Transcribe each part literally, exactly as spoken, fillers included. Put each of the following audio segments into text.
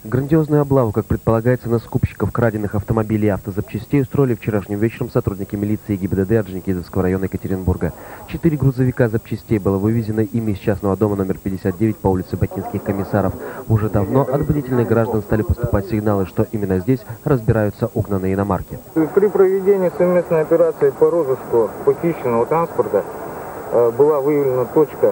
Грандиозную облаву, как предполагается, на скупщиков краденных автомобилей и автозапчастей устроили вчерашним вечером сотрудники милиции и ГИБДД Орджоникидзевского района Екатеринбурга. Четыре грузовика запчастей было вывезено ими из частного дома номер пятьдесят девять по улице Бакинских комиссаров. Уже давно от бдительных граждан стали поступать сигналы, что именно здесь разбираются угнанные иномарки. При проведении совместной операции по розыску похищенного транспорта была выявлена точка,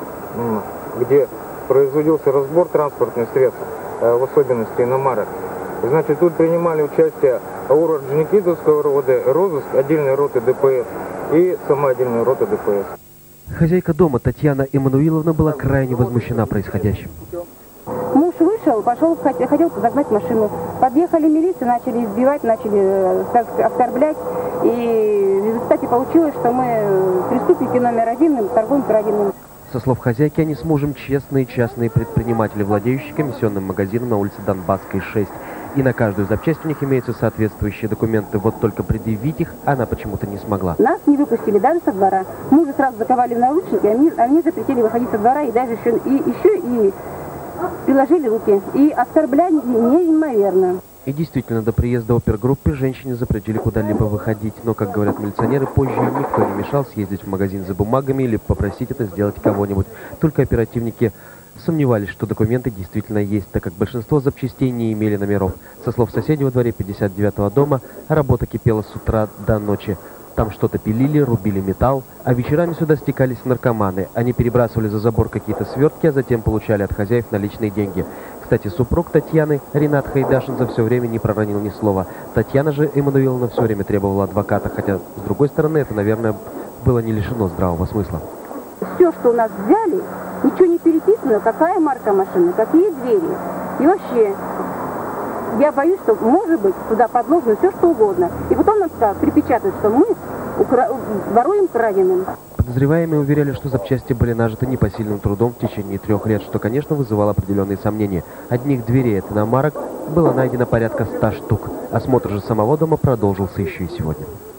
где производился разбор транспортных средств, в особенности иномарок. Значит, тут принимали участие АУР Орджоникидзевского РОВД, розыск, отдельной роты ДПС и сама отдельная рота ДПС. Хозяйка дома Татьяна Эммануиловна была крайне возмущена происходящим. Муж вышел, пошел, хотел загнать машину. Подъехали милиции, начали избивать, начали оскорблять. И в результате получилось, что мы преступники номер один, торгуем краденым. Со слов хозяйки, они с мужем честные частные предприниматели, владеющие комиссионным магазином на улице Донбасской, шесть. И на каждую запчасть у них имеются соответствующие документы. Вот только предъявить их она почему-то не смогла. Нас не выпустили даже со двора. Мужа сразу заковали в наручники, а мне, а мне запретили выходить со двора и даже еще и, еще и приложили руки. И оскорбляли неимоверно. И действительно, до приезда опергруппы женщине запретили куда-либо выходить. Но, как говорят милиционеры, позже никто не мешал съездить в магазин за бумагами или попросить это сделать кого-нибудь. Только оперативники сомневались, что документы действительно есть, так как большинство запчастей не имели номеров. Со слов соседей во дворе пятьдесят девятого дома, работа кипела с утра до ночи. Там что-то пилили, рубили металл, а вечерами сюда стекались наркоманы. Они перебрасывали за забор какие-то свертки, а затем получали от хозяев наличные деньги. Кстати, супруг Татьяны, Ринат Хайдашин, за все время не проронил ни слова. Татьяна же Эммануиловна все время требовала адвоката, хотя, с другой стороны, это, наверное, было не лишено здравого смысла. Все, что у нас взяли, ничего не переписано, какая марка машины, какие двери. И вообще, я боюсь, что, может быть, туда подложено все, что угодно. И потом нам сказали, припечатают, что мы укра... воруем краденым. Подозреваемые уверяли, что запчасти были нажиты непосильным трудом в течение трех лет, что, конечно, вызывало определенные сомнения. Одних дверей от иномарок было найдено порядка ста штук. Осмотр же самого дома продолжился еще и сегодня.